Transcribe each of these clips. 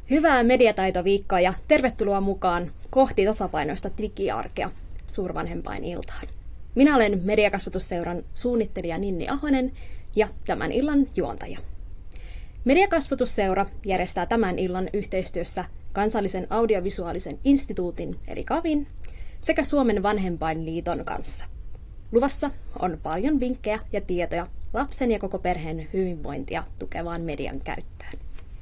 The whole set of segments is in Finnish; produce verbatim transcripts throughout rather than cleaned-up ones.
Hyvää mediataitoviikkoa ja tervetuloa mukaan kohti tasapainoista digiarkea suurvanhempainiltaan. Minä olen Mediakasvatusseuran suunnittelija Ninni Ahonen ja tämän illan juontaja. Mediakasvatusseura järjestää tämän illan yhteistyössä Kansallisen audiovisuaalisen instituutin eli KAVin sekä Suomen vanhempainliiton kanssa. Luvassa on paljon vinkkejä ja tietoja lapsen ja koko perheen hyvinvointia tukevaan median käyttöön.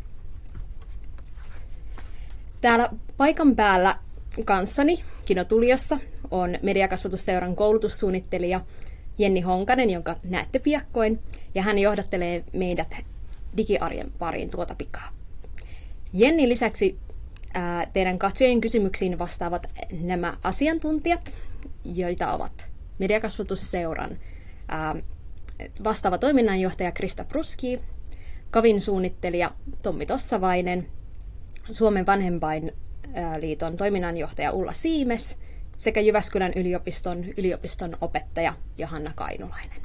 Täällä paikan päällä kanssani Kinotuliossa on Mediakasvatusseuran koulutussuunnittelija Jenni Honkanen, jonka näette piakkoin, ja hän johdattelee meidät digiarjen pariin tuota pikaa. Jenni lisäksi ää, teidän katsojien kysymyksiin vastaavat nämä asiantuntijat, joita ovat Mediakasvatusseuran ää, vastaava toiminnanjohtaja Krista Pruski, KAVin suunnittelija Tommi Tossavainen, Suomen vanhempainliiton toiminnanjohtaja Ulla Siimes sekä Jyväskylän yliopiston yliopiston opettaja Johanna Kainulainen.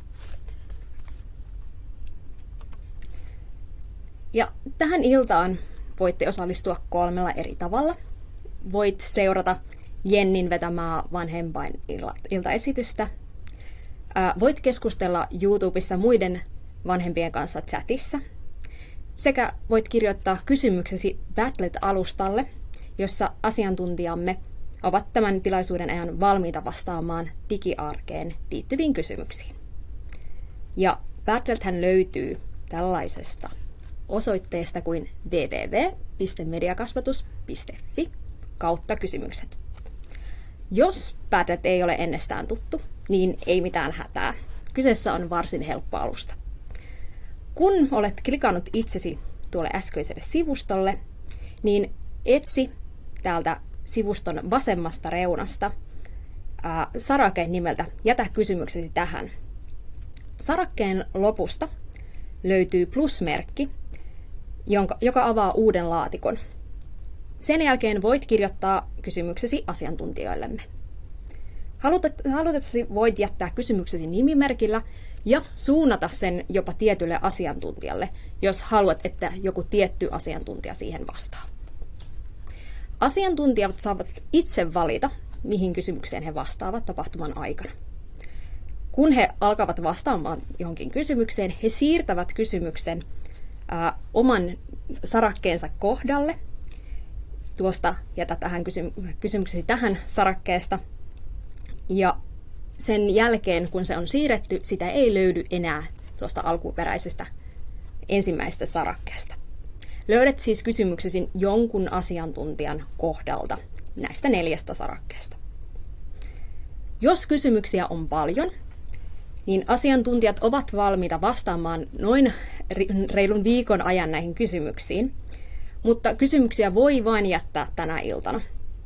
Ja tähän iltaan voitte osallistua kolmella eri tavalla. Voit seurata Jennin vetämää vanhempainiltaesitystä. Voit keskustella YouTubessa muiden vanhempien kanssa chatissa. Sekä voit kirjoittaa kysymyksesi Padlet-alustalle, jossa asiantuntijamme ovat tämän tilaisuuden ajan valmiita vastaamaan digiarkeen liittyviin kysymyksiin. Ja Padlethän löytyy tällaisesta osoitteesta kuin double-u double-u double-u piste mediakasvatus piste fi kautta kysymykset. Jos Padlet ei ole ennestään tuttu, niin ei mitään hätää. Kyseessä on varsin helppo alusta. Kun olet klikannut itsesi tuolle äskeiselle sivustolle, niin etsi täältä sivuston vasemmasta reunasta ää, sarake nimeltä Jätä kysymyksesi tähän. Sarakkeen lopusta löytyy plusmerkki, jonka, joka avaa uuden laatikon. Sen jälkeen voit kirjoittaa kysymyksesi asiantuntijoillemme. Halutessasi voit jättää kysymyksesi nimimerkillä ja suunnata sen jopa tietylle asiantuntijalle, jos haluat, että joku tietty asiantuntija siihen vastaa. Asiantuntijat saavat itse valita, mihin kysymykseen he vastaavat tapahtuman aikana. Kun he alkavat vastaamaan johonkin kysymykseen, he siirtävät kysymyksen ää, oman sarakkeensa kohdalle. Tuosta jätä tähän kysy- kysymyksesi tähän sarakkeesta. Ja sen jälkeen, kun se on siirretty, sitä ei löydy enää tuosta alkuperäisestä ensimmäisestä sarakkeesta. Löydät siis kysymyksesi jonkun asiantuntijan kohdalta näistä neljästä sarakkeesta. Jos kysymyksiä on paljon, niin asiantuntijat ovat valmiita vastaamaan noin reilun viikon ajan näihin kysymyksiin, mutta kysymyksiä voi vain jättää tänä iltana.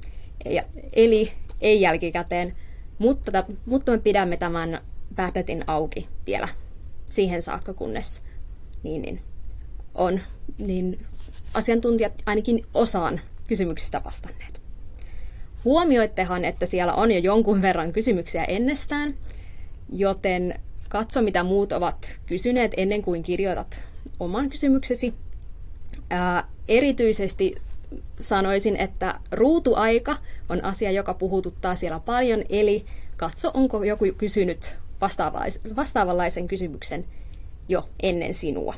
Eli ei jälkikäteen. Mutta, mutta me pidämme tämän Padletin auki vielä siihen saakka, kunnes niin, niin, on niin asiantuntijat ainakin osaan kysymyksistä vastanneet. Huomioittehan, että siellä on jo jonkun verran kysymyksiä ennestään, joten katso, mitä muut ovat kysyneet ennen kuin kirjoitat oman kysymyksesi. Ää, erityisesti sanoisin, että ruutuaika on asia, joka puhututtaa siellä paljon, eli katso, onko joku kysynyt vastaavanlaisen kysymyksen jo ennen sinua.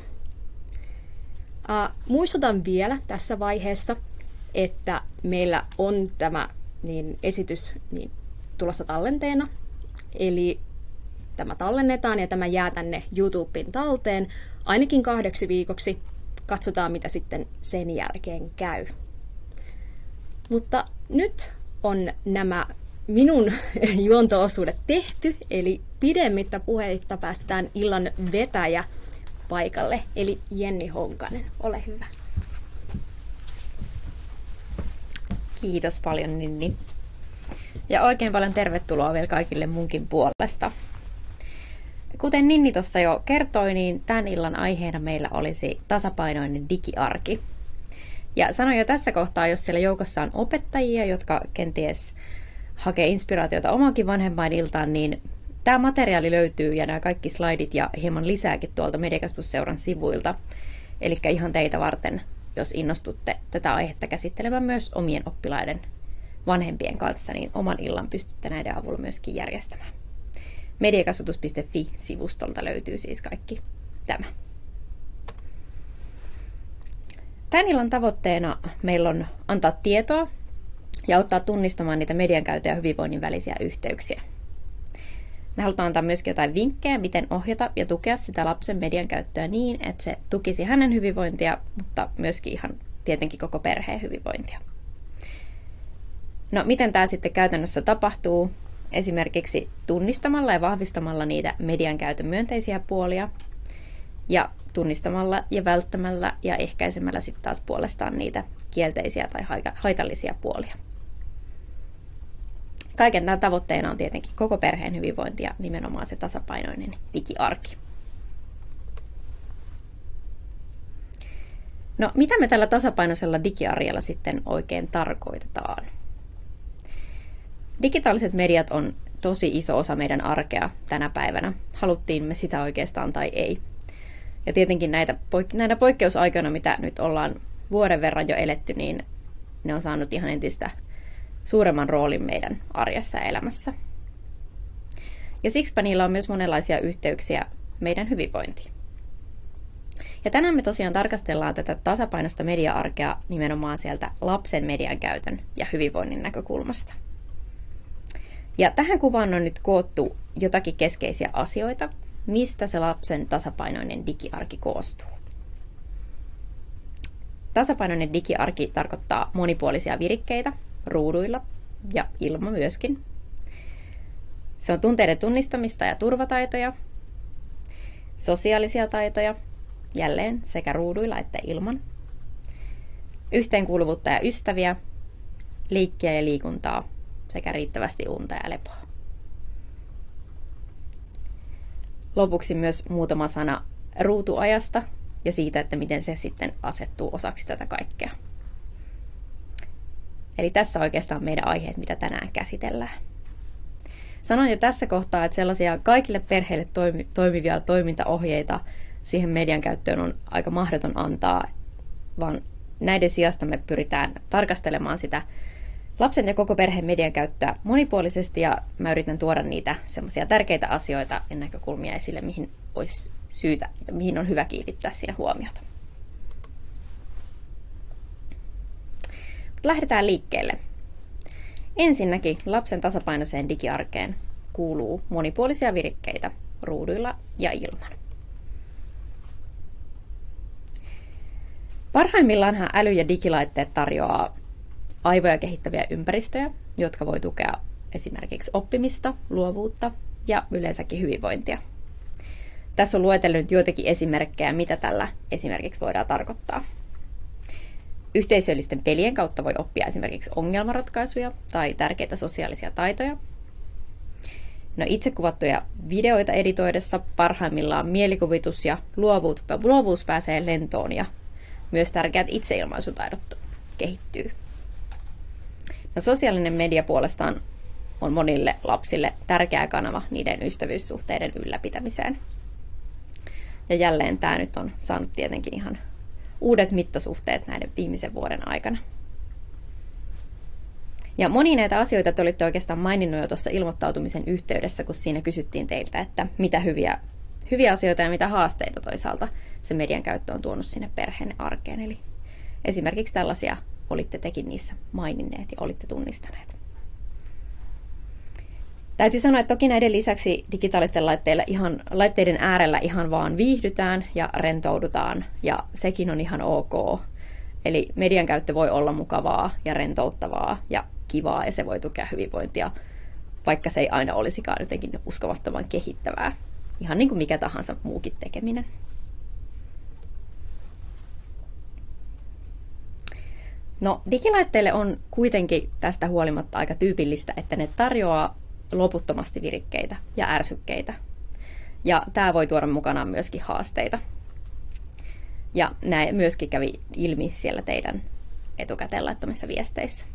Uh, muistutan vielä tässä vaiheessa, että meillä on tämä niin, esitys niin, tulossa tallenteena, eli tämä tallennetaan ja tämä jää tänne YouTubeen talteen ainakin kahdeksi viikoksi. Katsotaan, mitä sitten sen jälkeen käy. Mutta nyt on nämä minun juonto-osuudet tehty, eli pidemmittä puheitta päästetään illan vetäjä paikalle, eli Jenni Honkanen. Ole hyvä. Kiitos paljon, Ninni. Ja oikein paljon tervetuloa vielä kaikille munkin puolesta. Kuten Ninni tuossa jo kertoi, niin tämän illan aiheena meillä olisi tasapainoinen digiarki. Ja sanon jo tässä kohtaa, jos siellä joukossa on opettajia, jotka kenties hakee inspiraatiota omankin vanhempainiltaan, niin tämä materiaali löytyy ja nämä kaikki slaidit ja hieman lisääkin tuolta Mediakasvatusseuran sivuilta. Eli ihan teitä varten jos innostutte tätä aihetta käsittelemään myös omien oppilaiden vanhempien kanssa, niin oman illan pystytte näiden avulla myöskin järjestämään. mediakasvatus piste fi-sivustolta löytyy siis kaikki tämä. Tämän illan tavoitteena meillä on antaa tietoa ja auttaa tunnistamaan niitä median käytön ja hyvinvoinnin välisiä yhteyksiä. Me halutaan antaa myöskin jotain vinkkejä, miten ohjata ja tukea sitä lapsen median käyttöä niin, että se tukisi hänen hyvinvointia, mutta myöskin ihan tietenkin koko perheen hyvinvointia. No, miten tämä sitten käytännössä tapahtuu? Esimerkiksi tunnistamalla ja vahvistamalla niitä median käytön myönteisiä puolia ja tunnistamalla ja välttämällä ja ehkäisemällä sitten taas puolestaan niitä kielteisiä tai haitallisia puolia. Kaiken tämän tavoitteena on tietenkin koko perheen hyvinvointi ja nimenomaan se tasapainoinen digiarki. No, mitä me tällä tasapainoisella digiarjella sitten oikein tarkoitetaan? Digitaaliset mediat on tosi iso osa meidän arkea tänä päivänä, haluttiin me sitä oikeastaan tai ei. Ja tietenkin näitä, näinä poikkeusaikoina, mitä nyt ollaan vuoden verran jo eletty, niin ne on saanut ihan entistä suuremman roolin meidän arjessa ja elämässä. Ja siksipä niillä on myös monenlaisia yhteyksiä meidän hyvinvointiin. Ja tänään me tosiaan tarkastellaan tätä tasapainoista media-arkea nimenomaan sieltä lapsen median käytön ja hyvinvoinnin näkökulmasta. Ja tähän kuvaan on nyt koottu jotakin keskeisiä asioita, mistä se lapsen tasapainoinen digiarki koostuu. Tasapainoinen digiarki tarkoittaa monipuolisia virikkeitä ruuduilla ja ilman myöskin. Se on tunteiden tunnistamista ja turvataitoja, sosiaalisia taitoja, jälleen sekä ruuduilla että ilman, yhteenkuuluvuutta ja ystäviä, liikkiä ja liikuntaa sekä riittävästi unta ja lepoa. Lopuksi myös muutama sana ruutuajasta ja siitä, että miten se sitten asettuu osaksi tätä kaikkea. Eli tässä oikeastaan meidän aiheet, mitä tänään käsitellään. Sanon jo tässä kohtaa, että sellaisia kaikille perheille toimivia toimintaohjeita siihen median käyttöön on aika mahdoton antaa, vaan näiden sijasta me pyritään tarkastelemaan sitä lapsen ja koko perheen median käyttöä monipuolisesti, ja mä yritän tuoda niitä semmoisia tärkeitä asioita ja näkökulmia esille, mihin olisi syytä ja mihin on hyvä kiinnittää siinä huomiota. Lähdetään liikkeelle. Ensinnäkin lapsen tasapainoiseen digiarkeen kuuluu monipuolisia virikkeitä ruuduilla ja ilman. Parhaimmillaanhan äly- ja digilaitteet tarjoaa aivoja kehittäviä ympäristöjä, jotka voi tukea esimerkiksi oppimista, luovuutta ja yleensäkin hyvinvointia. Tässä on luetellut joitakin esimerkkejä, mitä tällä esimerkiksi voidaan tarkoittaa. Yhteisöllisten pelien kautta voi oppia esimerkiksi ongelmanratkaisuja tai tärkeitä sosiaalisia taitoja. No, itse kuvattuja videoita editoidessa parhaimmillaan mielikuvitus ja luovuus, luovuus pääsee lentoon ja myös tärkeät itseilmaisutaidot kehittyy. No, sosiaalinen media puolestaan on monille lapsille tärkeä kanava niiden ystävyyssuhteiden ylläpitämiseen. Ja jälleen tämä nyt on saanut tietenkin ihan uudet mittasuhteet näiden viimeisen vuoden aikana. Ja moni näitä asioita te olitte oikeastaan maininnut jo tuossa ilmoittautumisen yhteydessä, kun siinä kysyttiin teiltä, että mitä hyviä, hyviä asioita ja mitä haasteita toisaalta se median käyttö on tuonut sinne perheen arkeen. Eli esimerkiksi tällaisia olitte tekin niissä maininneet ja olitte tunnistaneet. Täytyy sanoa, että toki näiden lisäksi digitaalisten laitteilla ihan, laitteiden äärellä ihan vaan viihdytään ja rentoudutaan, ja sekin on ihan ok. Eli median käyttö voi olla mukavaa ja rentouttavaa ja kivaa, ja se voi tukea hyvinvointia, vaikka se ei aina olisikaan jotenkin uskomattoman kehittävää. Ihan niin kuin mikä tahansa muukin tekeminen. No, digilaitteille on kuitenkin tästä huolimatta aika tyypillistä, että ne tarjoaa loputtomasti virikkeitä ja ärsykkeitä. Ja tämä voi tuoda mukanaan myöskin haasteita. Ja näin myöskin kävi ilmi siellä teidän etukäteen laittamissa viesteissä.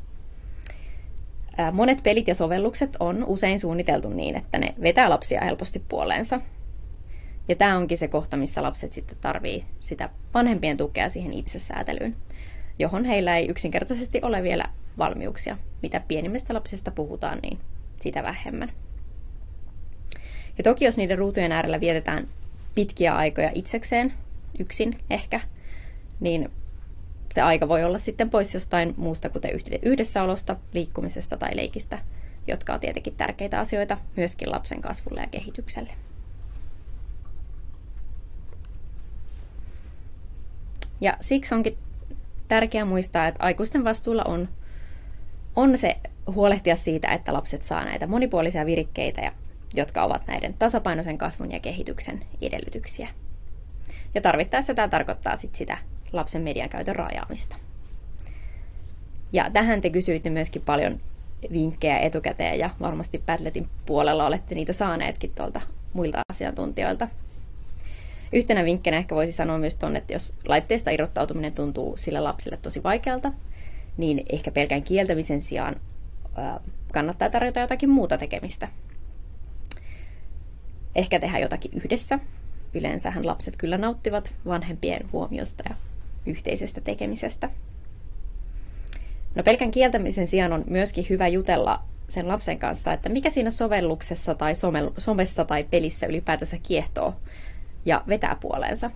Monet pelit ja sovellukset on usein suunniteltu niin, että ne vetää lapsia helposti puoleensa. Ja tämä onkin se kohta, missä lapset sitten tarvii sitä vanhempien tukea siihen itsesäätelyyn, johon heillä ei yksinkertaisesti ole vielä valmiuksia. Mitä pienimmistä lapsista puhutaan, niin sitä vähemmän. Ja toki jos niiden ruutujen äärellä vietetään pitkiä aikoja itsekseen, yksin ehkä, niin se aika voi olla sitten pois jostain muusta, kuten yhdessäolosta, liikkumisesta tai leikistä, jotka on tietenkin tärkeitä asioita myöskin lapsen kasvulle ja kehitykselle. Ja siksi onkin tärkeää muistaa, että aikuisten vastuulla on, on se huolehtia siitä, että lapset saa näitä monipuolisia virikkeitä, ja, jotka ovat näiden tasapainoisen kasvun ja kehityksen edellytyksiä. Ja tarvittaessa tämä tarkoittaa sit sitä lapsen mediakäytön rajaamista. Ja tähän te kysyitte myöskin paljon vinkkejä etukäteen, ja varmasti Padletin puolella olette niitä saaneetkin tuolta muilta asiantuntijoilta. Yhtenä vinkkinä ehkä voisi sanoa myös tuonne, että jos laitteesta irrottautuminen tuntuu sille lapselle tosi vaikealta, niin ehkä pelkän kieltämisen sijaan kannattaa tarjota jotakin muuta tekemistä. Ehkä tehdä jotakin yhdessä. Yleensähän lapset kyllä nauttivat vanhempien huomiosta ja yhteisestä tekemisestä. No pelkän kieltämisen sijaan on myöskin hyvä jutella sen lapsen kanssa, että mikä siinä sovelluksessa tai somessa tai pelissä ylipäätänsä kiehtoo ja vetää puoleensa.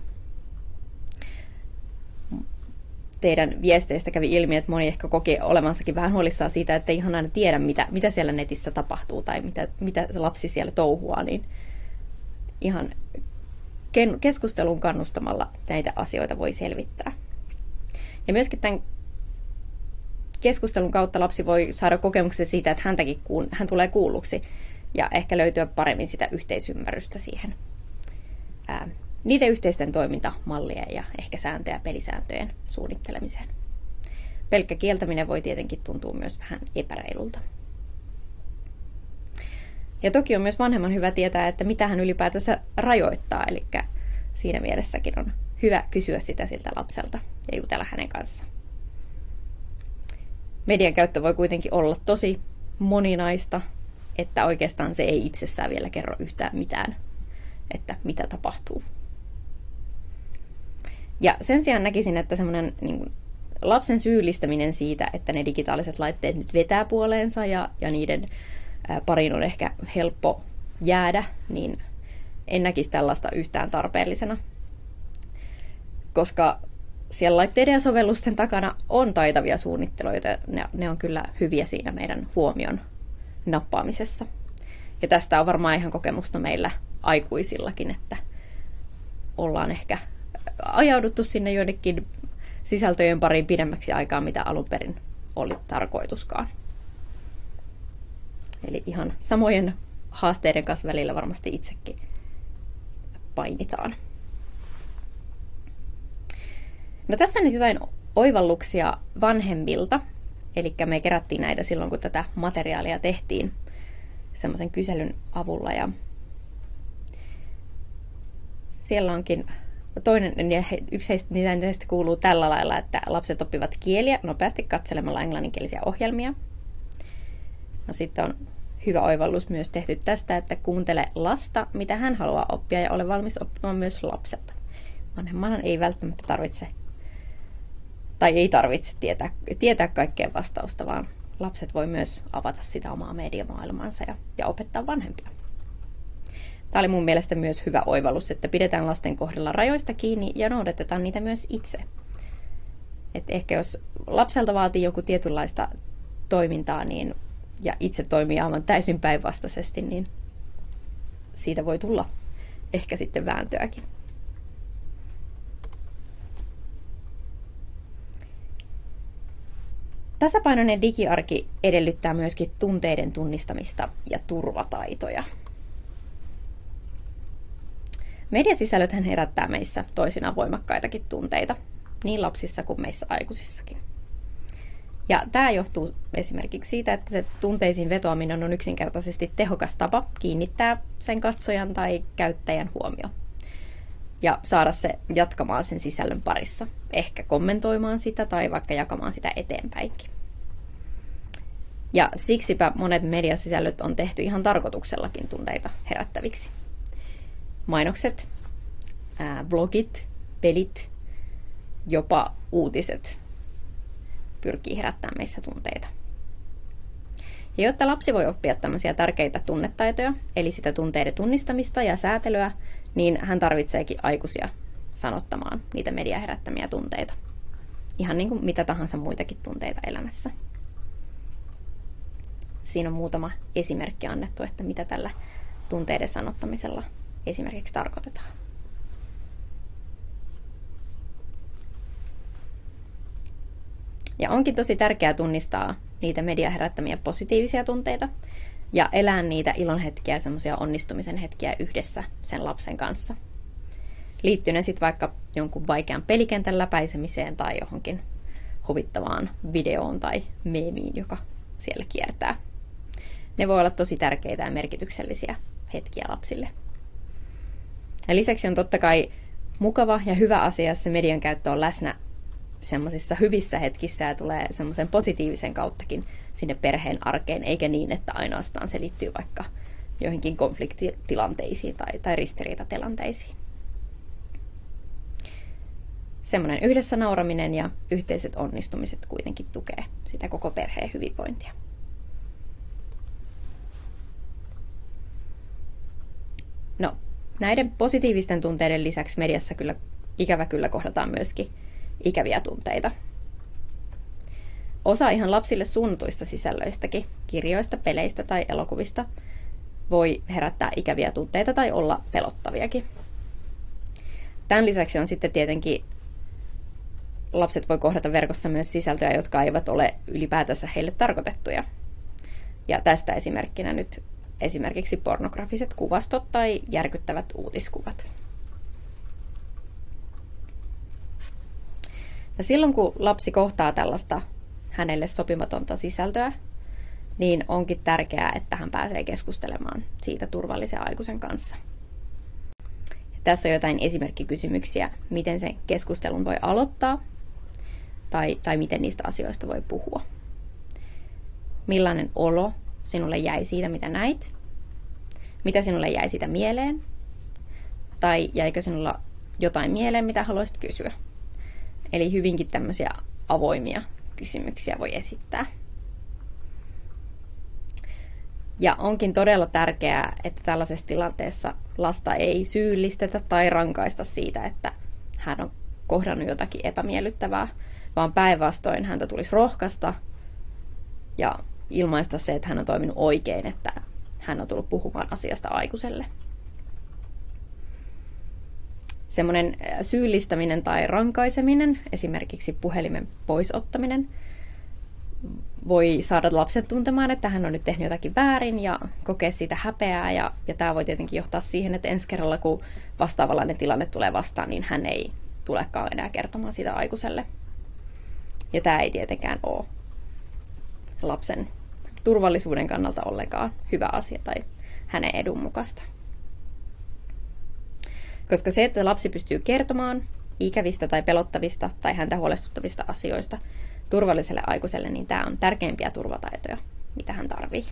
Teidän viesteistä kävi ilmi, että moni ehkä koki olevansakin vähän huolissaan siitä, että ei ihan aina tiedä, mitä, mitä siellä netissä tapahtuu tai mitä, mitä se lapsi siellä touhuaa, niin ihan keskustelun kannustamalla näitä asioita voi selvittää. Ja myöskin tämän keskustelun kautta lapsi voi saada kokemuksen siitä, että häntäkin kuun, hän tulee kuulluksi ja ehkä löytyä paremmin sitä yhteisymmärrystä siihen ää, niiden yhteisten toimintamallien ja ehkä sääntöjä ja pelisääntöjen suunnittelemiseen. Pelkkä kieltäminen voi tietenkin tuntua myös vähän epäreilulta. Ja toki on myös vanhemman hyvä tietää, että mitä hän ylipäätänsä rajoittaa, eli siinä mielessäkin on hyvä kysyä sitä siltä lapselta ja jutella hänen kanssaan. Median käyttö voi kuitenkin olla tosi moninaista, että oikeastaan se ei itsessään vielä kerro yhtään mitään, että mitä tapahtuu. Ja sen sijaan näkisin, että semmoinen niin kuin lapsen syyllistäminen siitä, että ne digitaaliset laitteet nyt vetää puoleensa ja, ja niiden pariin on ehkä helppo jäädä, niin en näkisi tällaista yhtään tarpeellisena. Koska siellä laitteiden ja sovellusten takana on taitavia suunnitteluita, ne, ne on kyllä hyviä siinä meidän huomion nappaamisessa. Ja tästä on varmaan ihan kokemusta meillä aikuisillakin, että ollaan ehkä ajauduttu sinne joidenkin sisältöjen pariin pidemmäksi aikaa, mitä alun perin oli tarkoituskaan. Eli ihan samojen haasteiden kanssa välillä varmasti itsekin painitaan. No tässä on nyt jotain oivalluksia vanhemmilta. Eli me kerättiin näitä silloin, kun tätä materiaalia tehtiin semmoisen kyselyn avulla. Ja siellä onkin toinen, yksi niistä kuuluu tällä lailla, että lapset oppivat kieliä nopeasti katselemalla englanninkielisiä ohjelmia. No sitten on hyvä oivallus myös tehty tästä, että kuuntele lasta, mitä hän haluaa oppia, ja ole valmis oppimaan myös lapselta. Vanhemman ei välttämättä tarvitse, tai ei tarvitse tietää, tietää kaikkea vastausta, vaan lapset voi myös avata sitä omaa mediamaailmaansa ja, ja opettaa vanhempia. Tämä oli mun mielestä myös hyvä oivallus, että pidetään lasten kohdalla rajoista kiinni ja noudatetaan niitä myös itse. Et ehkä jos lapselta vaatii joku tietynlaista toimintaa, niin ja itse toimii aivan täysin päinvastaisesti, niin siitä voi tulla ehkä sitten vääntöäkin. Tasapainoinen digiarki edellyttää myöskin tunteiden tunnistamista ja turvataitoja. Mediasisällöthän herättää meissä toisinaan voimakkaitakin tunteita, niin lapsissa kuin meissä aikuisissakin. Ja tämä johtuu esimerkiksi siitä, että se tunteisiin vetoaminen on yksinkertaisesti tehokas tapa kiinnittää sen katsojan tai käyttäjän huomio. Ja saada se jatkamaan sen sisällön parissa. Ehkä kommentoimaan sitä tai vaikka jakamaan sitä eteenpäinkin. Ja siksipä monet mediasisällöt on tehty ihan tarkoituksellakin tunteita herättäviksi. Mainokset, ää, vlogit, pelit, jopa uutiset pyrkii herättämään meissä tunteita. Ja jotta lapsi voi oppia tämmöisiä tärkeitä tunnetaitoja, eli sitä tunteiden tunnistamista ja säätelyä, niin hän tarvitseekin aikuisia sanottamaan niitä median herättämiä tunteita. Ihan niin kuin mitä tahansa muitakin tunteita elämässä. Siinä on muutama esimerkki annettu, että mitä tällä tunteiden sanottamisella esimerkiksi tarkoitetaan. Ja onkin tosi tärkeää tunnistaa niitä median herättämiä positiivisia tunteita ja elää niitä ilonhetkiä ja semmoisia onnistumisen hetkiä yhdessä sen lapsen kanssa. Liittyy ne sitten vaikka jonkun vaikean pelikentän läpäisemiseen tai johonkin huvittavaan videoon tai meemiin, joka siellä kiertää. Ne voi olla tosi tärkeitä ja merkityksellisiä hetkiä lapsille. Ja lisäksi on totta kai mukava ja hyvä asia, että se median käyttö on läsnä semmoisissa hyvissä hetkissä ja tulee semmoisen positiivisen kauttakin sinne perheen arkeen, eikä niin, että ainoastaan se liittyy vaikka joihinkin konfliktitilanteisiin tai, tai ristiriitatilanteisiin. Semmoinen yhdessä nauraminen ja yhteiset onnistumiset kuitenkin tukee sitä koko perheen hyvinvointia. No, näiden positiivisten tunteiden lisäksi mediassa kyllä, ikävä kyllä kohdataan myöskin ikäviä tunteita. Osa ihan lapsille suunnatuista sisällöistäkin, kirjoista, peleistä tai elokuvista, voi herättää ikäviä tunteita tai olla pelottaviakin. Tämän lisäksi on sitten tietenkin lapset voi kohdata verkossa myös sisältöjä, jotka eivät ole ylipäätänsä heille tarkoitettuja. Ja tästä esimerkkinä nyt esimerkiksi pornografiset kuvastot tai järkyttävät uutiskuvat. Ja silloin kun lapsi kohtaa tällaista hänelle sopimatonta sisältöä, niin onkin tärkeää, että hän pääsee keskustelemaan siitä turvallisen aikuisen kanssa. Ja tässä on jotain esimerkkikysymyksiä, miten sen keskustelun voi aloittaa tai, tai miten niistä asioista voi puhua. Millainen olo sinulle jäi siitä, mitä näit? Mitä sinulle jäi siitä mieleen? Tai jäikö sinulla jotain mieleen, mitä haluaisit kysyä? Eli hyvinkin tämmöisiä avoimia kysymyksiä voi esittää. Ja onkin todella tärkeää, että tällaisessa tilanteessa lasta ei syyllistetä tai rankaista siitä, että hän on kohdannut jotakin epämiellyttävää, vaan päinvastoin häntä tulisi rohkaista ja ilmaista se, että hän on toiminut oikein, että hän on tullut puhumaan asiasta aikuiselle. Semmoinen syyllistäminen tai rankaiseminen, esimerkiksi puhelimen poisottaminen, voi saada lapsen tuntemaan, että hän on nyt tehnyt jotakin väärin ja kokee siitä häpeää. Ja, ja tämä voi tietenkin johtaa siihen, että ensi kerralla, kun vastaavanlainen tilanne tulee vastaan, niin hän ei tulekaan enää kertomaan sitä aikuiselle. Ja tämä ei tietenkään ole lapsen turvallisuuden kannalta ollenkaan hyvä asia tai hänen edun mukaista. Koska se, että lapsi pystyy kertomaan ikävistä tai pelottavista tai häntä huolestuttavista asioista turvalliselle aikuiselle, niin tämä on tärkeimpiä turvataitoja, mitä hän tarvii.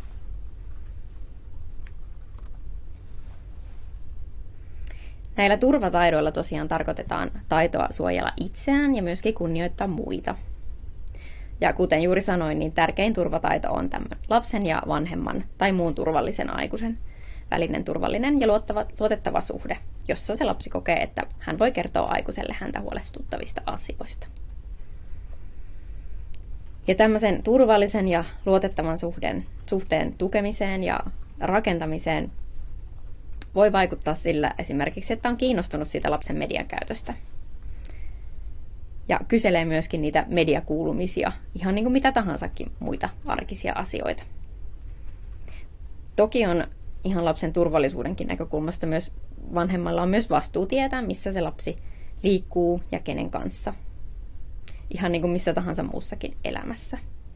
Näillä turvataidoilla tosiaan tarkoitetaan taitoa suojella itseään ja myöskin kunnioittaa muita. Ja kuten juuri sanoin, niin tärkein turvataito on tämän lapsen ja vanhemman tai muun turvallisen aikuisen välinen turvallinen ja luottava, luotettava suhde, jossa se lapsi kokee, että hän voi kertoa aikuiselle häntä huolestuttavista asioista. Ja tämmöisen turvallisen ja luotettavan suhteen, suhteen tukemiseen ja rakentamiseen voi vaikuttaa sillä esimerkiksi, että on kiinnostunut siitä lapsen median käytöstä. Ja kyselee myöskin niitä mediakuulumisia, ihan niin kuin mitä tahansakin muita arkisia asioita. Toki on ihan lapsen turvallisuudenkin näkökulmasta myös vanhemmalla on myös vastuu tietää, missä se lapsi liikkuu ja kenen kanssa. Ihan niin kuin missä tahansa muussakin elämässä.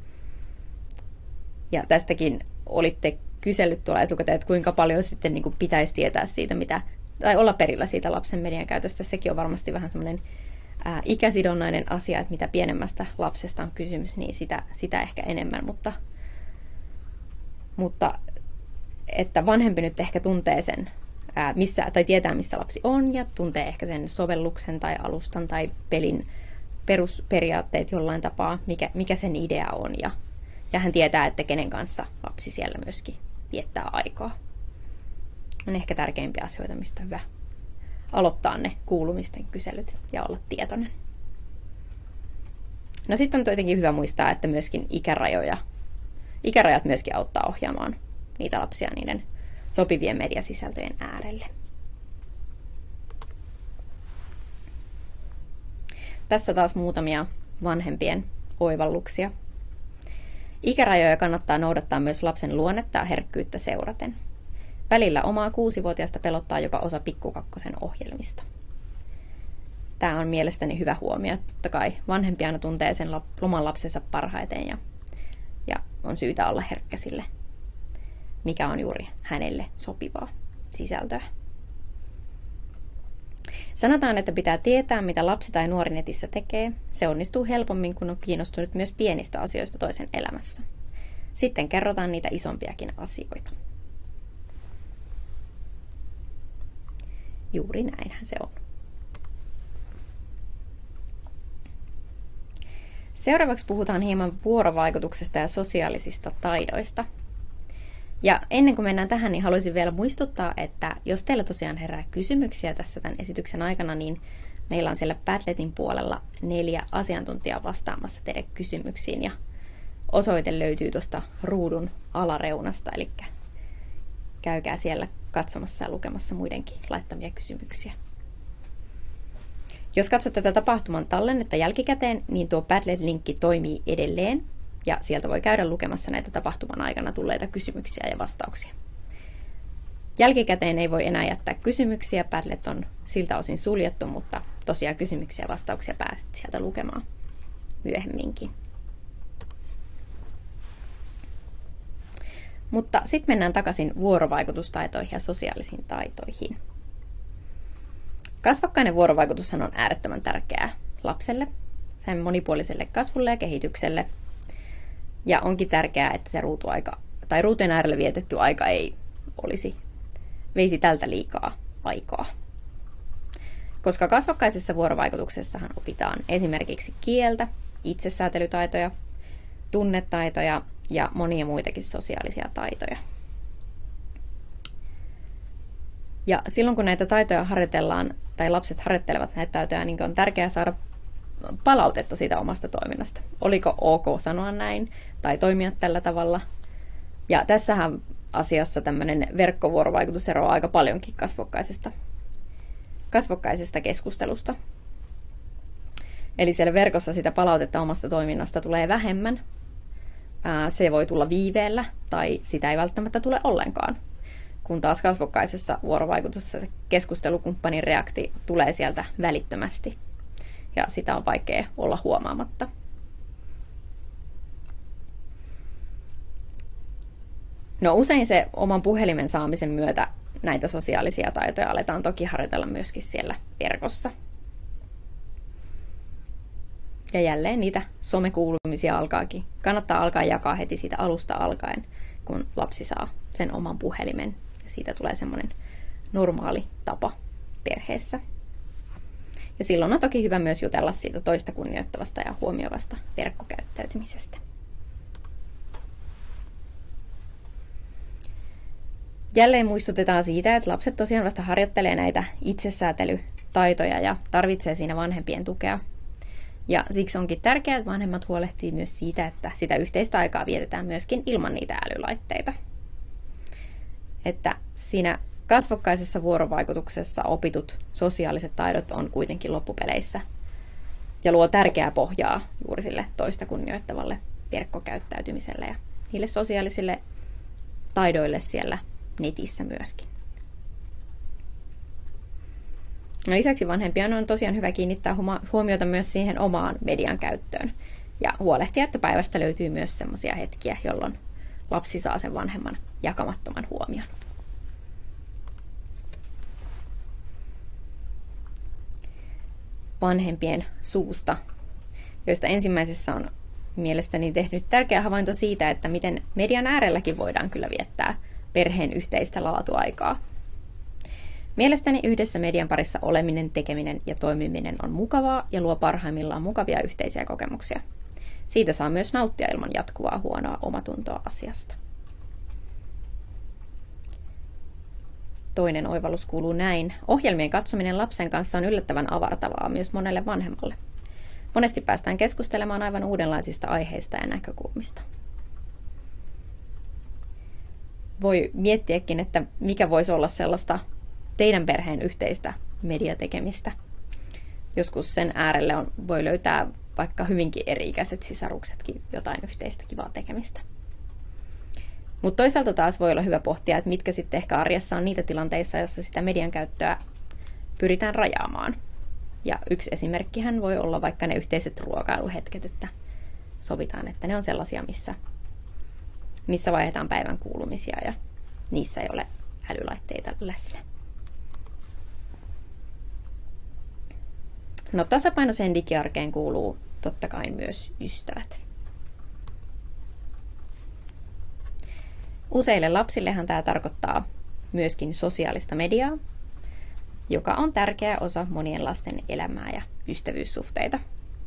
Ja tästäkin olitte kysellyt tuolla etukäteen, että kuinka paljon sitten niin kuin pitäisi tietää siitä, mitä, tai olla perillä siitä lapsen median käytöstä. Sekin on varmasti vähän semmoinen ää, ikäsidonnainen asia, että mitä pienemmästä lapsesta on kysymys, niin sitä, sitä ehkä enemmän. Mutta, mutta että vanhempi nyt ehkä tuntee sen ää, missä, tai tietää, missä lapsi on, ja tuntee ehkä sen sovelluksen tai alustan tai pelin perusperiaatteet jollain tapaa, mikä, mikä sen idea on, ja, ja hän tietää, että kenen kanssa lapsi siellä myöskin viettää aikaa. On ehkä tärkeimpiä asioita, mistä on hyvä aloittaa ne kuulumisten kyselyt ja olla tietoinen. No sitten on tietenkin hyvä muistaa, että myöskin ikärajoja, ikärajat myöskin auttaa ohjaamaan niitä lapsia niiden sopivien mediasisältöjen äärelle. Tässä taas muutamia vanhempien oivalluksia. Ikärajoja kannattaa noudattaa myös lapsen luonnetta ja herkkyyttä seuraten. Välillä omaa kuusivuotiaasta pelottaa jopa osa pikkukakkosen ohjelmista. Tämä on mielestäni hyvä huomio. Totta kai vanhempi aina tuntee sen oman lapsensa parhaiten ja, ja on syytä olla herkkä sille, mikä on juuri hänelle sopivaa sisältöä. Sanotaan, että pitää tietää, mitä lapsi tai nuori netissä tekee. Se onnistuu helpommin, kun on kiinnostunut myös pienistä asioista toisen elämässä. Sitten kerrotaan niitä isompiakin asioita. Juuri näinhän se on. Seuraavaksi puhutaan hieman vuorovaikutuksesta ja sosiaalisista taidoista. Ja ennen kuin mennään tähän, niin haluaisin vielä muistuttaa, että jos teillä tosiaan herää kysymyksiä tässä tämän esityksen aikana, niin meillä on siellä Padletin puolella neljä asiantuntijaa vastaamassa teidän kysymyksiin. Ja osoite löytyy tuosta ruudun alareunasta, eli käykää siellä katsomassa ja lukemassa muidenkin laittamia kysymyksiä. Jos katsot tätä tapahtuman tallennetta jälkikäteen, niin tuo Padlet-linkki toimii edelleen, ja sieltä voi käydä lukemassa näitä tapahtuman aikana tulleita kysymyksiä ja vastauksia. Jälkikäteen ei voi enää jättää kysymyksiä, Padlet on siltä osin suljettu, mutta tosiaan kysymyksiä ja vastauksia pääset sieltä lukemaan myöhemminkin. Mutta sitten mennään takaisin vuorovaikutustaitoihin ja sosiaalisiin taitoihin. Kasvokkainen vuorovaikutushan on äärettömän tärkeää lapselle, sen monipuoliselle kasvulle ja kehitykselle. Ja onkin tärkeää, että se ruutuaika tai ruutujen äärellä vietetty aika ei olisi, veisi tältä liikaa aikaa. Koska kasvokkaisessa vuorovaikutuksessahan opitaan esimerkiksi kieltä, itsesäätelytaitoja, tunnetaitoja ja monia muitakin sosiaalisia taitoja. Ja silloin kun näitä taitoja harjoitellaan, tai lapset harjoittelevat näitä taitoja, niin on tärkeää saada palautetta siitä omasta toiminnasta. Oliko ok sanoa näin, tai toimia tällä tavalla. Ja tässähän asiassa tämmöinen verkkovuorovaikutus eroaa aika paljonkin kasvokkaisesta, kasvokkaisesta keskustelusta. Eli siellä verkossa sitä palautetta omasta toiminnasta tulee vähemmän. Se voi tulla viiveellä, tai sitä ei välttämättä tule ollenkaan. Kun taas kasvokkaisessa vuorovaikutuksessa keskustelukumppanin reaktio tulee sieltä välittömästi. Ja sitä on vaikea olla huomaamatta. No usein se oman puhelimen saamisen myötä näitä sosiaalisia taitoja aletaan toki harjoitella myöskin siellä verkossa. Ja jälleen niitä somekuulumisia alkaakin. Kannattaa alkaa jakaa heti siitä alusta alkaen, kun lapsi saa sen oman puhelimen. Ja siitä tulee semmoinen normaali tapa perheessä. Ja silloin on toki hyvä myös jutella siitä toista kunnioittavasta ja huomioivasta verkkokäyttäytymisestä. Jälleen muistutetaan siitä, että lapset tosiaan vasta harjoittelee näitä itsesäätelytaitoja ja tarvitsee siinä vanhempien tukea. Ja siksi onkin tärkeää, että vanhemmat huolehtii myös siitä, että sitä yhteistä aikaa vietetään myöskin ilman niitä älylaitteita. Että siinä kasvokkaisessa vuorovaikutuksessa opitut sosiaaliset taidot on kuitenkin loppupeleissä ja luo tärkeää pohjaa juuri sille toista kunnioittavalle verkkokäyttäytymiselle ja niille sosiaalisille taidoille siellä netissä myöskin. No lisäksi vanhempien on tosiaan hyvä kiinnittää huomiota myös siihen omaan median käyttöön ja huolehtia, että päivästä löytyy myös sellaisia hetkiä, jolloin lapsi saa sen vanhemman jakamattoman huomion. Vanhempien suusta, joista ensimmäisessä on mielestäni tehnyt tärkeä havainto siitä, että miten median äärelläkin voidaan kyllä viettää perheen yhteistä laatuaikaa. Mielestäni yhdessä median parissa oleminen, tekeminen ja toimiminen on mukavaa ja luo parhaimmillaan mukavia yhteisiä kokemuksia. Siitä saa myös nauttia ilman jatkuvaa huonoa omatuntoa asiasta. Toinen oivallus kuuluu näin. Ohjelmien katsominen lapsen kanssa on yllättävän avartavaa myös monelle vanhemmalle. Monesti päästään keskustelemaan aivan uudenlaisista aiheista ja näkökulmista. Voi miettiäkin, että mikä voisi olla sellaista teidän perheen yhteistä mediatekemistä. Joskus sen äärelle on, voi löytää vaikka hyvinkin eri-ikäiset sisaruksetkin jotain yhteistä kivaa tekemistä. Mutta toisaalta taas voi olla hyvä pohtia, että mitkä sitten ehkä arjessa on niitä tilanteissa, joissa sitä median käyttöä pyritään rajaamaan. Ja yksi esimerkkihän voi olla vaikka ne yhteiset ruokailuhetket, että sovitaan, että ne on sellaisia, missä, missä vaihdetaan päivän kuulumisia ja niissä ei ole älylaitteita läsnä. No, tasapainoiseen digiarkeen kuuluu totta kai myös ystävät. Useille lapsillehan tämä tarkoittaa myöskin sosiaalista mediaa, joka on tärkeä osa monien lasten elämää ja ystävyyssuhteita.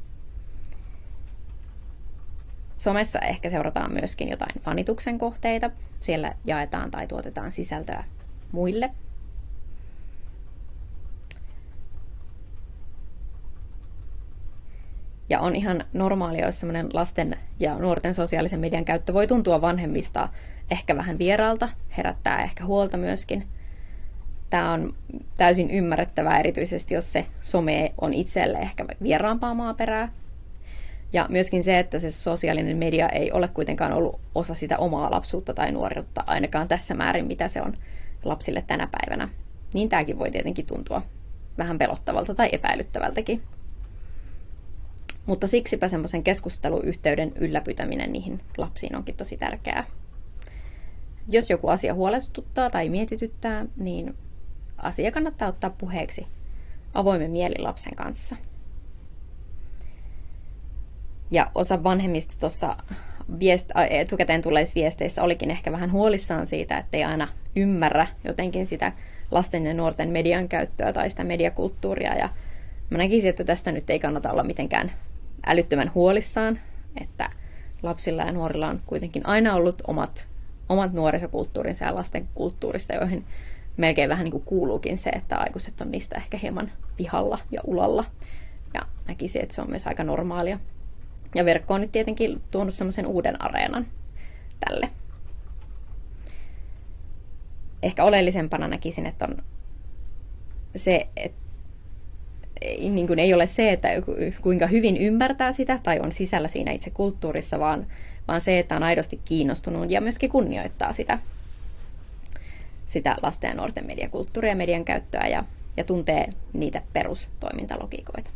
Somessa ehkä seurataan myöskin jotain fanituksen kohteita. Siellä jaetaan tai tuotetaan sisältöä muille. Ja on ihan normaalia, jos semmoinen lasten ja nuorten sosiaalisen median käyttö voi tuntua vanhemmista ehkä vähän vieraalta, herättää ehkä huolta myöskin. Tämä on täysin ymmärrettävää, erityisesti jos se some on itselle ehkä vieraampaa maaperää. Ja myöskin se, että se sosiaalinen media ei ole kuitenkaan ollut osa sitä omaa lapsuutta tai nuoruutta, ainakaan tässä määrin, mitä se on lapsille tänä päivänä. Niin tämäkin voi tietenkin tuntua vähän pelottavalta tai epäilyttävältäkin. Mutta siksipä semmoisen keskusteluyhteyden ylläpitäminen niihin lapsiin onkin tosi tärkeää. Jos joku asia huolestuttaa tai mietityttää, niin asia kannattaa ottaa puheeksi avoimen mielin lapsen kanssa. Ja osa vanhemmista tuossa viest- etukäteen tulleissa viesteissä olikin ehkä vähän huolissaan siitä, ettei aina ymmärrä jotenkin sitä lasten ja nuorten median käyttöä tai sitä mediakulttuuria. Ja mä näkisin, että tästä nyt ei kannata olla mitenkään älyttömän huolissaan, että lapsilla ja nuorilla on kuitenkin aina ollut omat, omat nuorisokulttuurinsa ja lasten kulttuurista, joihin melkein vähän niin kuin kuuluukin se, että aikuiset on niistä ehkä hieman pihalla ja ulalla. Ja näkisin, että se on myös aika normaalia. Ja verkko on nyt tietenkin tuonut semmoisen uuden areenan tälle. Ehkä oleellisempana näkisin, että on se, että niin kuin ei ole se, että kuinka hyvin ymmärtää sitä tai on sisällä siinä itse kulttuurissa, vaan, vaan se, että on aidosti kiinnostunut ja myöskin kunnioittaa sitä, sitä lasten ja nuorten mediakulttuuria ja median käyttöä ja, ja tuntee niitä perustoimintalogiikoita.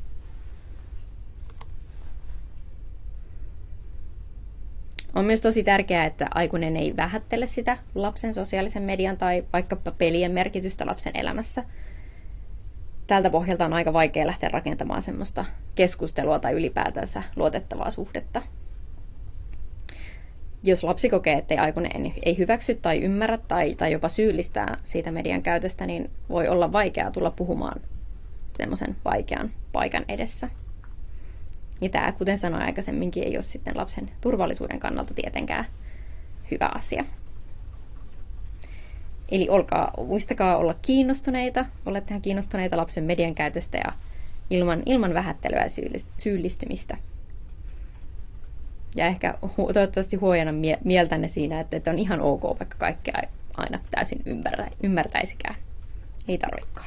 On myös tosi tärkeää, että aikuinen ei vähättele sitä lapsen sosiaalisen median tai vaikkapa pelien merkitystä lapsen elämässä. Tältä pohjalta on aika vaikea lähteä rakentamaan semmoista keskustelua tai ylipäätänsä luotettavaa suhdetta. Jos lapsi kokee, ettei aikuinen ei hyväksy tai ymmärrä tai, tai jopa syyllistää siitä median käytöstä, niin voi olla vaikeaa tulla puhumaan semmoisen vaikean paikan edessä. Ja tämä, kuten sanoin aikaisemminkin, ei ole sitten lapsen turvallisuuden kannalta tietenkään hyvä asia. Eli olkaa, muistakaa olla kiinnostuneita, olettehan kiinnostuneita lapsen median käytöstä ja ilman, ilman vähättelyä ja syyllistymistä. Ja ehkä hu- toivottavasti huojana mie- mieltänne siinä, että, että on ihan ok, vaikka kaikkea aina täysin ymmärrä, ymmärtäisikään. Ei tarvikaan.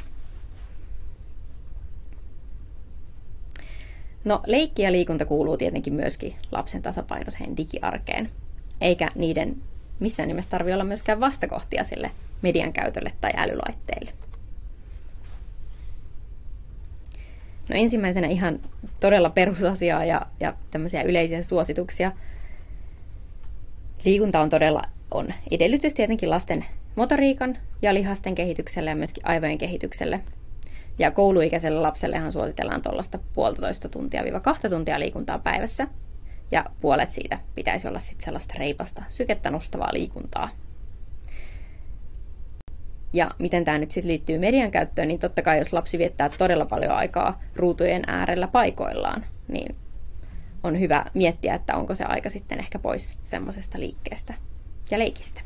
No, leikki ja liikunta kuuluu tietenkin myöskin lapsen tasapainoiseen digiarkeen, eikä niiden missään nimessä tarvitse olla myöskään vastakohtia sille median käytölle tai älylaitteille. No, ensimmäisenä ihan todella perusasiaa ja, ja tämmöisiä yleisiä suosituksia. Liikunta on todella on edellytys tietenkin lasten motoriikan ja lihasten kehitykselle ja myöskin aivojen kehitykselle. Ja kouluikäiselle lapsellehan suositellaan tuollaista puolitoista tuntia viiva kahta tuntia liikuntaa päivässä. Ja puolet siitä pitäisi olla sitten sellaista reipasta, sykettä nostavaa liikuntaa. Ja miten tämä nyt sitten liittyy median käyttöön, niin totta kai jos lapsi viettää todella paljon aikaa ruutujen äärellä paikoillaan, niin on hyvä miettiä, että onko se aika sitten ehkä pois semmoisesta liikkeestä ja leikistä.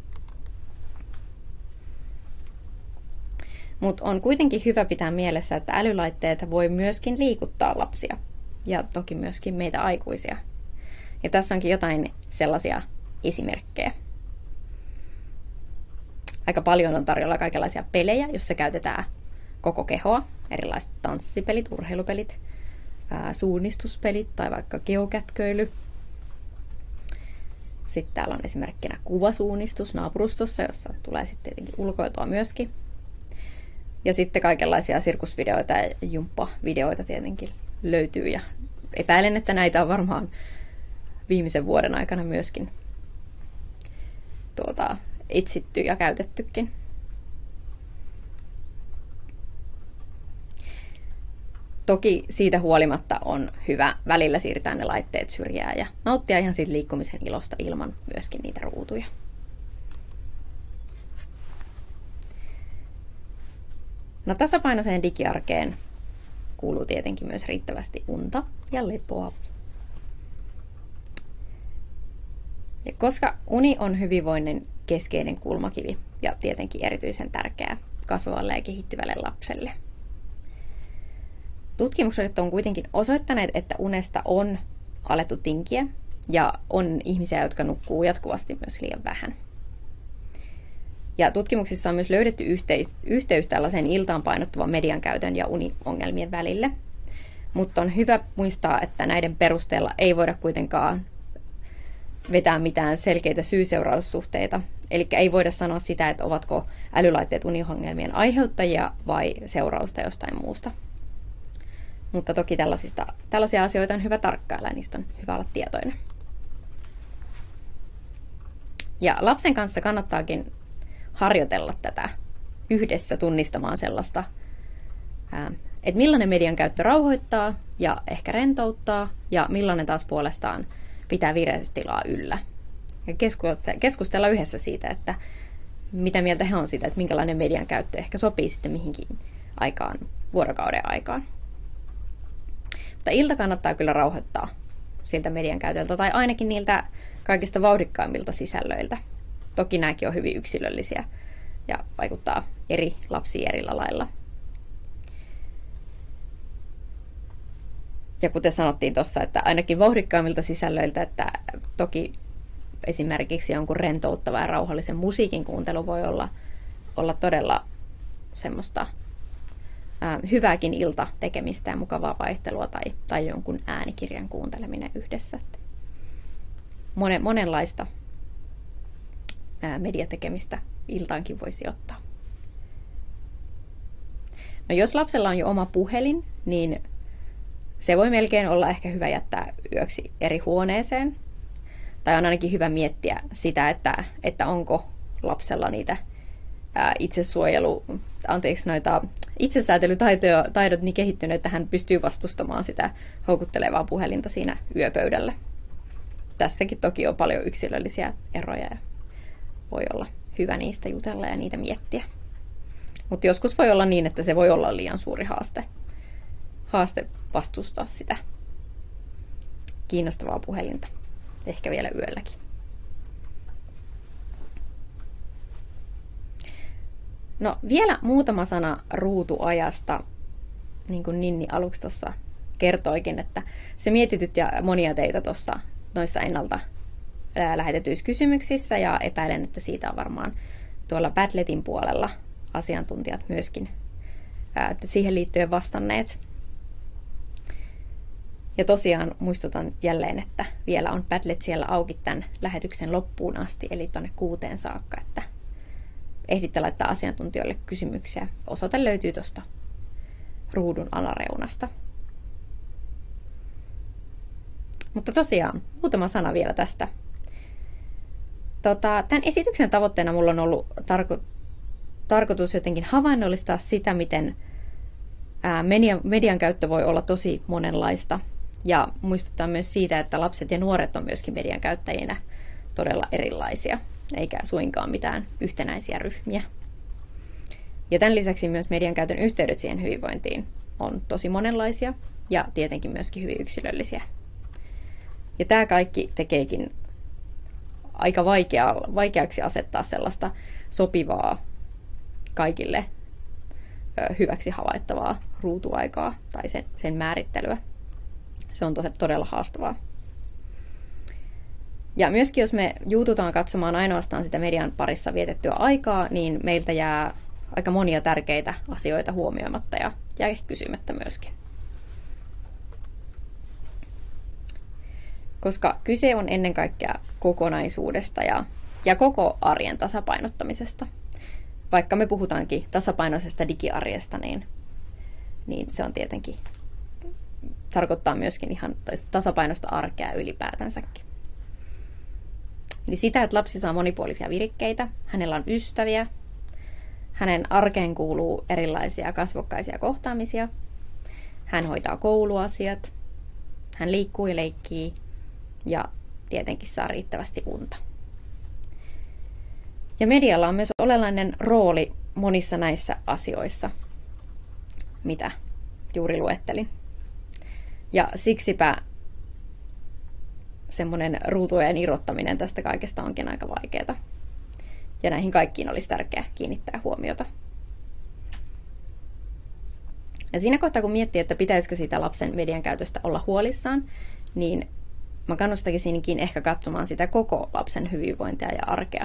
Mutta on kuitenkin hyvä pitää mielessä, että älylaitteet voi myöskin liikuttaa lapsia ja toki myöskin meitä aikuisia. Ja tässä onkin jotain sellaisia esimerkkejä. Aika paljon on tarjolla kaikenlaisia pelejä, joissa käytetään koko kehoa. Erilaiset tanssipelit, urheilupelit, ää, suunnistuspelit tai vaikka geokätköily. Sitten täällä on esimerkkinä kuvasuunnistus naapurustossa, jossa tulee sitten tietenkin ulkoiltua myöskin. Ja sitten kaikenlaisia sirkusvideoita ja jumppavideoita tietenkin löytyy. Ja epäilen, että näitä on varmaan viimeisen vuoden aikana myöskin tuota, etsitty ja käytettykin. Toki siitä huolimatta on hyvä välillä siirtää ne laitteet syrjään ja nauttia ihan siitä liikkumisen ilosta ilman myöskin niitä ruutuja. No, tasapainoiseen digiarkeen kuuluu tietenkin myös riittävästi unta ja lepoa. Ja koska uni on hyvinvoinnin keskeinen kulmakivi ja tietenkin erityisen tärkeää kasvavalle ja kehittyvälle lapselle. Tutkimukset on kuitenkin osoittaneet, että unesta on alettu tinkiä ja on ihmisiä, jotka nukkuu jatkuvasti myös liian vähän. Ja tutkimuksissa on myös löydetty yhteys, yhteys tällaisen iltaan painottuvan median käytön ja uniongelmien välille. Mutta on hyvä muistaa, että näiden perusteella ei voida kuitenkaan vetää mitään selkeitä syy-seuraussuhteita. Eli ei voida sanoa sitä, että ovatko älylaitteet uniongelmien aiheuttajia vai seurausta jostain muusta. Mutta toki tällaisista, tällaisia asioita on hyvä tarkkailla ja niistä on hyvä olla tietoinen. Ja lapsen kanssa kannattaakin harjoitella tätä yhdessä tunnistamaan sellaista, että millainen median käyttö rauhoittaa ja ehkä rentouttaa ja millainen taas puolestaan pitää vireystilaa yllä. Ja keskustella yhdessä siitä, että mitä mieltä he on siitä, että minkälainen median käyttö ehkä sopii sitten mihinkin aikaan, vuorokauden aikaan. Mutta ilta kannattaa kyllä rauhoittaa siltä median käytöltä tai ainakin niiltä kaikista vauhdikkaimmilta sisällöiltä. Toki nämäkin on hyvin yksilöllisiä ja vaikuttaa eri lapsiin eri lailla. Ja kuten sanottiin tuossa, että ainakin vauhdikkaimmilta sisällöiltä, että toki esimerkiksi jonkun rentouttava ja rauhallisen musiikin kuuntelu voi olla, olla todella semmoista ää, hyvääkin ilta tekemistä ja mukavaa vaihtelua tai, tai jonkun äänikirjan kuunteleminen yhdessä. Monen, monenlaista ää, mediatekemistä iltaankin voisi ottaa. No, jos lapsella on jo oma puhelin, niin se voi melkein olla ehkä hyvä jättää yöksi eri huoneeseen. Tai on ainakin hyvä miettiä sitä, että, että onko lapsella niitä ää, itsesuojelu, anteeksi, noita itsesäätelytaitoja taidot niin kehittyneet, että hän pystyy vastustamaan sitä houkuttelevaa puhelinta siinä yöpöydällä. Tässäkin toki on paljon yksilöllisiä eroja ja voi olla hyvä niistä jutella ja niitä miettiä. Mutta joskus voi olla niin, että se voi olla liian suuri haaste, haaste vastustaa sitä kiinnostavaa puhelinta. Ehkä vielä yölläkin. No, vielä muutama sana ruutuajasta. Niin kuin Ninni aluksi tuossa kertoikin, että se mietityt ja monia teitä tuossa noissa ennalta lähetetyissä kysymyksissä ja epäilen, että siitä on varmaan tuolla Padletin puolella asiantuntijat myöskin että siihen liittyen vastanneet. Ja tosiaan muistutan jälleen, että vielä on Padlet siellä auki tämän lähetyksen loppuun asti, eli tuonne kuuteen saakka, että ehditte laittaa asiantuntijoille kysymyksiä. Osoite löytyy tuosta ruudun alareunasta. Mutta tosiaan, muutama sana vielä tästä. Tota, tämän esityksen tavoitteena mulla on ollut tarko- tarkoitus jotenkin havainnollistaa sitä, miten ää, median, median käyttö voi olla tosi monenlaista. Ja muistuttaa myös siitä, että lapset ja nuoret on myöskin median käyttäjinä todella erilaisia, eikä suinkaan mitään yhtenäisiä ryhmiä. Ja tämän lisäksi myös median käytön yhteydet siihen hyvinvointiin on tosi monenlaisia ja tietenkin myöskin hyvin yksilöllisiä. Ja tämä kaikki tekeekin aika vaikea, vaikeaksi asettaa sellaista sopivaa kaikille ö, hyväksi havaittavaa ruutuaikaa tai sen, sen määrittelyä. Se on todella haastavaa. Ja myöskin jos me juututaan katsomaan ainoastaan sitä median parissa vietettyä aikaa, niin meiltä jää aika monia tärkeitä asioita huomioimatta ja jää kysymättä myöskin. Koska kyse on ennen kaikkea kokonaisuudesta ja, ja koko arjen tasapainottamisesta. Vaikka me puhutaankin tasapainoisesta digiarjesta, niin, niin se on tietenkin, tarkoittaa myöskin ihan tasapainoista arkea ylipäätänsäkin. Eli sitä, että lapsi saa monipuolisia virikkeitä, hänellä on ystäviä, hänen arkeen kuuluu erilaisia kasvokkaisia kohtaamisia, hän hoitaa kouluasiat, hän liikkuu ja leikkii ja tietenkin saa riittävästi unta. Ja medialla on myös olennainen rooli monissa näissä asioissa, mitä juuri luettelin. Ja siksipä semmoinen ruutujen irrottaminen tästä kaikesta onkin aika vaikeaa. Ja näihin kaikkiin olisi tärkeää kiinnittää huomiota. Ja siinä kohtaa, kun miettii, että pitäisikö siitä lapsen median käytöstä olla huolissaan, niin mä kannustakisinkin ehkä katsomaan sitä koko lapsen hyvinvointia ja arkea.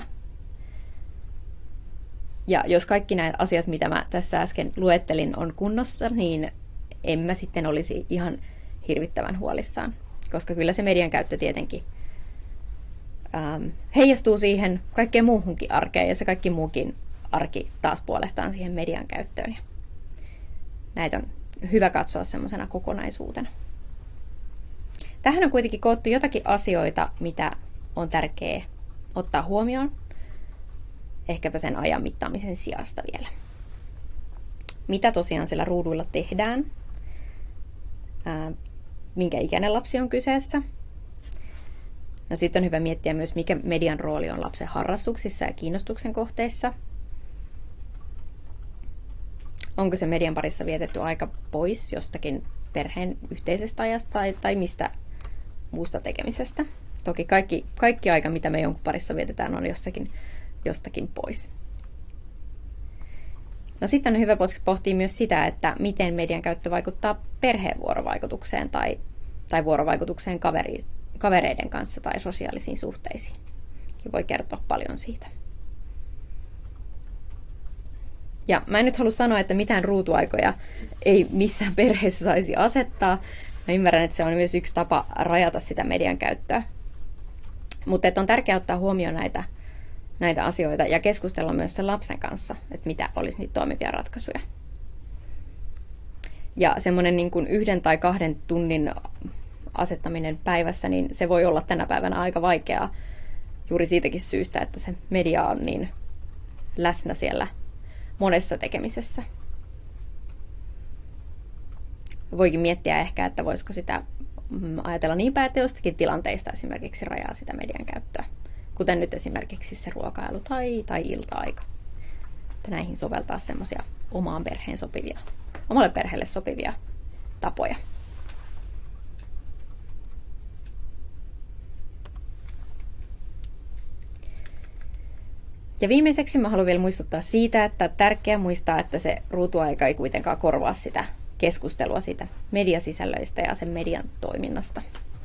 Ja jos kaikki nämä asiat, mitä mä tässä äsken luettelin, on kunnossa, niin en mä sitten olisi ihan hirvittävän huolissaan. Koska kyllä se median käyttö tietenkin ähm, heijastuu siihen kaikkeen muuhunkin arkeen ja se kaikki muukin arki taas puolestaan siihen median käyttöön. Ja näitä on hyvä katsoa semmoisena kokonaisuutena. Tähän on kuitenkin koottu jotakin asioita, mitä on tärkeää ottaa huomioon, ehkäpä sen ajan mittaamisen sijasta vielä. Mitä tosiaan siellä ruuduilla tehdään? Ää, minkä ikäinen lapsi on kyseessä? No sitten on hyvä miettiä myös, mikä median rooli on lapsen harrastuksissa ja kiinnostuksen kohteissa. Onko se median parissa vietetty aika pois jostakin perheen yhteisestä ajasta tai, tai mistä muusta tekemisestä? Toki kaikki, kaikki aika, mitä me jonkun parissa vietetään, on jostakin, jostakin pois. No sitten on hyvä pohtia myös sitä, että miten median käyttö vaikuttaa perheen vuorovaikutukseen tai, tai vuorovaikutukseen kaveri, kavereiden kanssa tai sosiaalisiin suhteisiin. Ja voi kertoa paljon siitä. Ja mä en nyt halua sanoa, että mitään ruutuaikoja ei missään perheessä saisi asettaa. Mä ymmärrän, että se on myös yksi tapa rajata sitä median käyttöä. Mutta on tärkeää ottaa huomioon näitä, näitä asioita ja keskustella myös sen lapsen kanssa, että mitä olisi niitä toimivia ratkaisuja. Ja semmoinen niin kuin yhden tai kahden tunnin asettaminen päivässä, niin se voi olla tänä päivänä aika vaikeaa juuri siitäkin syystä, että se media on niin läsnä siellä monessa tekemisessä. Voikin miettiä ehkä, että voisiko sitä ajatella niin päin, että jostakin tilanteista esimerkiksi rajaa sitä median käyttöä. Kuten nyt esimerkiksi se ruokailu tai, tai ilta-aika. Että näihin soveltaa semmoisia omaan perheen sopivia, omalle perheelle sopivia tapoja. Ja viimeiseksi mä haluan vielä muistuttaa siitä, että tärkeää muistaa, että se ruutuaika ei kuitenkaan korvaa sitä keskustelua siitä mediasisällöistä ja sen median toiminnasta.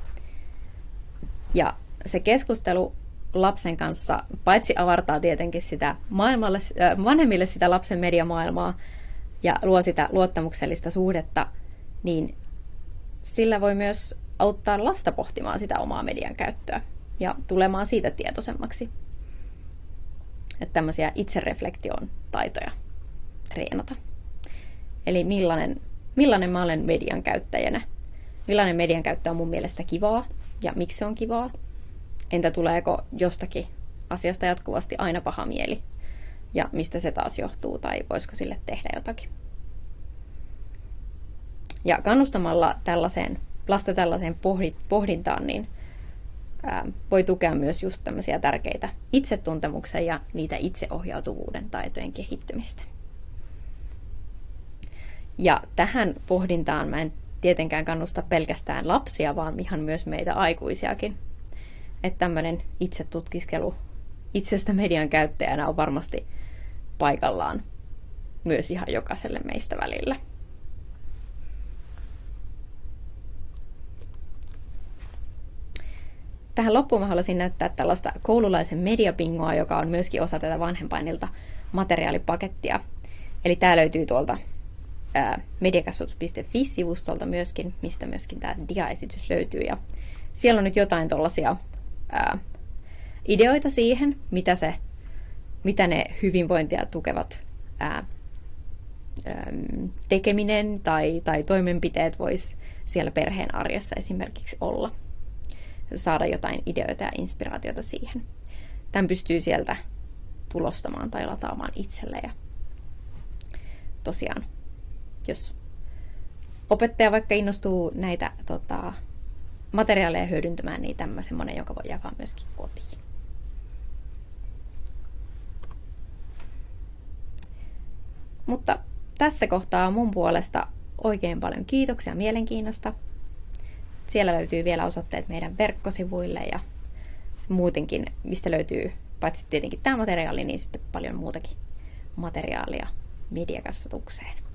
Ja se keskustelu lapsen kanssa paitsi avartaa tietenkin sitä maailmalle, äh, vanhemmille sitä lapsen mediamaailmaa ja luo sitä luottamuksellista suhdetta, niin sillä voi myös auttaa lasta pohtimaan sitä omaa median käyttöä ja tulemaan siitä tietoisemmaksi. Että tämmöisiä itsereflektion taitoja treenata. Eli millainen, millainen mä olen median käyttäjänä, millainen median käyttö on mun mielestä kivaa ja miksi se on kivaa. Entä tuleeko jostakin asiasta jatkuvasti aina paha mieli ja mistä se taas johtuu tai voisiko sille tehdä jotakin. Ja kannustamalla tällaiseen, lasta tällaiseen pohdintaan, niin ää, voi tukea myös just tämmöisiä tärkeitä itsetuntemuksen ja niitä itseohjautuvuuden taitojen kehittymistä. Ja tähän pohdintaan mä en tietenkään kannusta pelkästään lapsia, vaan ihan myös meitä aikuisiakin. Että tämmöinen itsetutkiskelu itsestä median käyttäjänä on varmasti paikallaan myös ihan jokaiselle meistä välillä. Tähän loppuun mä haluaisin näyttää tällaista koululaisen mediabingoa, joka on myöskin osa tätä vanhempainilta materiaalipakettia. Eli tää löytyy tuolta mediakasvatus piste fi-sivustolta myöskin, mistä myöskin tämä diaesitys löytyy. Ja siellä on nyt jotain tuollaisia ideoita siihen, mitä, se, mitä ne hyvinvointia tukevat ää, ää, tekeminen tai, tai toimenpiteet vois siellä perheen arjessa esimerkiksi olla. Saada jotain ideoita ja inspiraatiota siihen. Tämän pystyy sieltä tulostamaan tai lataamaan itselle. Ja tosiaan, jos opettaja vaikka innostuu näitä tota, materiaaleja hyödyntämään, niin tämä semmoinen, joka voi jakaa myöskin kotiin. Mutta tässä kohtaa mun puolesta oikein paljon kiitoksia mielenkiinnosta. Siellä löytyy vielä osoitteet meidän verkkosivuille ja muutenkin, mistä löytyy paitsi tietenkin tämä materiaali, niin sitten paljon muutakin materiaalia mediakasvatukseen.